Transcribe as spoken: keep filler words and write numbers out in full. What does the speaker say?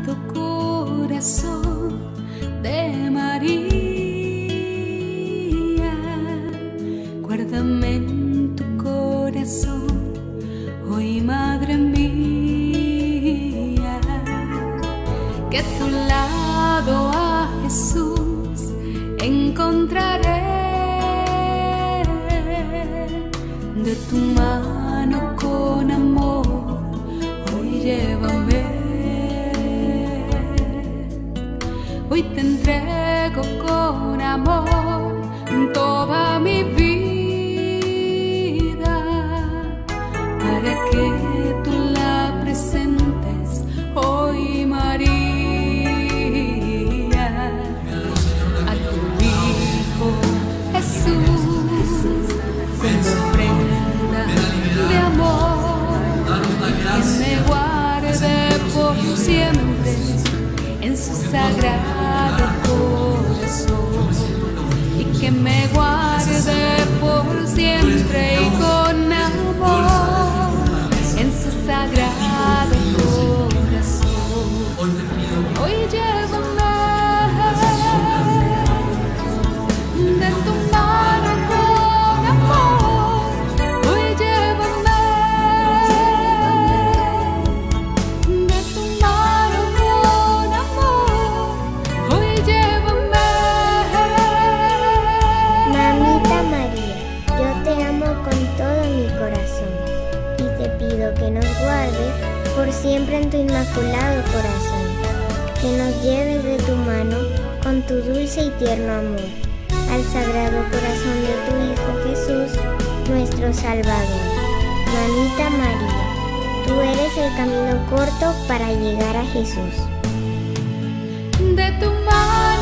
Sagrado Corazón de María, guárdame en tu corazón, hoy Madre mía, que a tu lado a Jesús encontraré, de tu mano con amor, hoy llévame. Hoy te entrego con amor toda mi vida, para que tú la presentes hoy, María, a tu Hijo Jesús, como ofrenda de amor, y que me guarde por siempre en su sagrado corazón, y que me guarde por siempre y con amor en su sagrado corazón. Hoy llévame de tu mano con amor, hoy llévame de tu mano con amor, hoy llévame. Mamita María, yo te amo con todo mi corazón y te pido que nos guardes por siempre en tu inmaculado corazón, que nos lleves de tu mano con tu dulce y tierno amor al sagrado corazón de tu Hijo Jesús, nuestro Salvador. Mamita María, tú eres el camino corto para llegar a Jesús. De tu mano